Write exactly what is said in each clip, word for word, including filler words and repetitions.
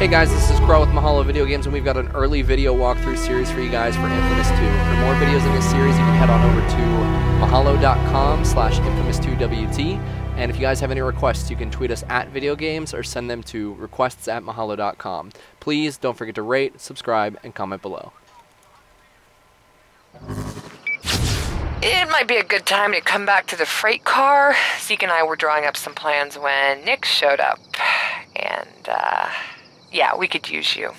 Hey guys, this is Crow with Mahalo Video Games, and we've got an early video walkthrough series for you guys for Infamous two. For more videos in this series, you can head on over to mahalo dot com slash infamous two W T, and if you guys have any requests, you can tweet us at Video Games or send them to requests at mahalo dot com. Please don't forget to rate, subscribe, and comment below. It might be a good time to come back to the freight car. Zeke and I were drawing up some plans when Nick showed up. And, uh, yeah, we could use you.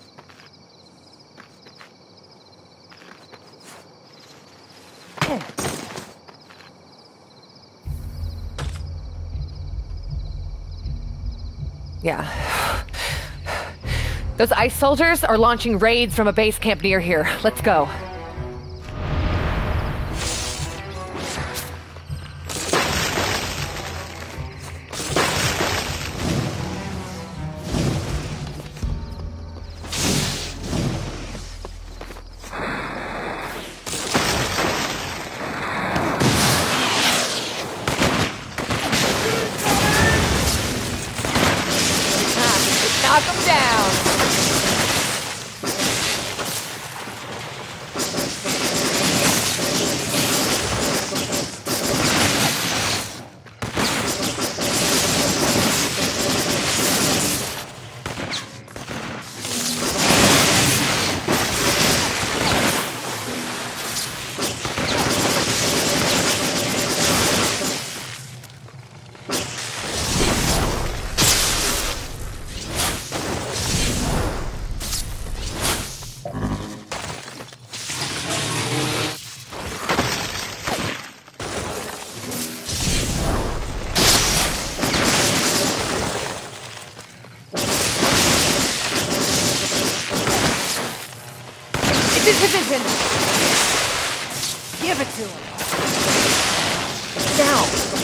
Yeah. Those ice soldiers are launching raids from a base camp near here. Let's go. Knock them down. Division! Give it to him! Now!